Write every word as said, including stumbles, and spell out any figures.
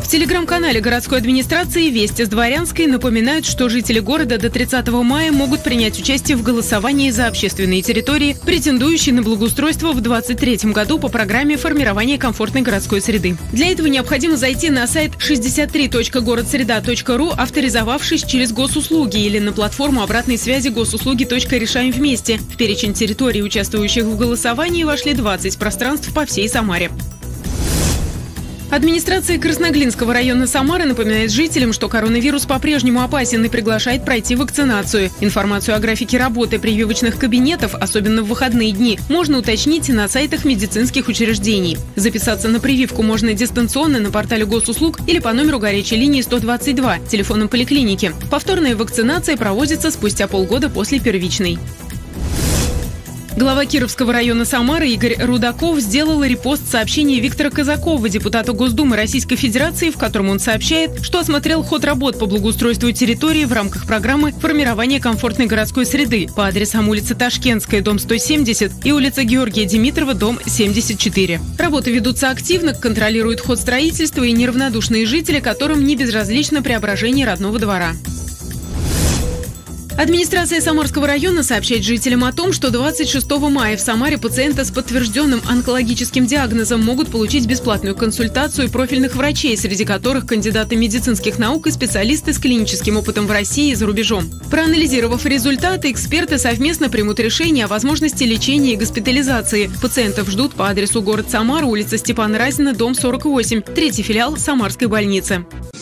В телеграм-канале городской администрации «Вести с Дворянской» напоминают, что жители города до тридцатого мая могут принять участие в голосовании за общественные территории, претендующие на благоустройство в двадцать третьем году по программе формирования комфортной городской среды. Для этого необходимо зайти на сайт шестьдесят три точка городсреда точка ру, авторизовавшись через госуслуги, или на платформу обратной связи госуслуги точка решаем вместе. В перечень территорий, участвующих в голосовании, вошли двадцать пространств по всей Самаре. Администрация Красноглинского района Самары напоминает жителям, что коронавирус по-прежнему опасен и приглашает пройти вакцинацию. Информацию о графике работы прививочных кабинетов, особенно в выходные дни, можно уточнить на сайтах медицинских учреждений. Записаться на прививку можно дистанционно на портале госуслуг или по номеру горячей линии сто двадцать два, телефоном поликлиники. Повторная вакцинация проводится спустя полгода после первичной. Глава Кировского района Самары Игорь Рудаков сделал репост сообщения Виктора Казакова, депутата Госдумы Российской Федерации, в котором он сообщает, что осмотрел ход работ по благоустройству территории в рамках программы формирования комфортной городской среды по адресам улица Ташкентская, дом сто семьдесят, и улица Георгия Димитрова, дом семьдесят четыре. Работы ведутся активно, контролируют ход строительства и неравнодушные жители, которым не безразлично преображение родного двора. Администрация Самарского района сообщает жителям о том, что двадцать шестого мая в Самаре пациенты с подтвержденным онкологическим диагнозом могут получить бесплатную консультацию профильных врачей, среди которых кандидаты медицинских наук и специалисты с клиническим опытом в России и за рубежом. Проанализировав результаты, эксперты совместно примут решение о возможности лечения и госпитализации. Пациентов ждут по адресу город Самара, улица Степана Разина, дом сорок восемь, третий филиал Самарской больницы.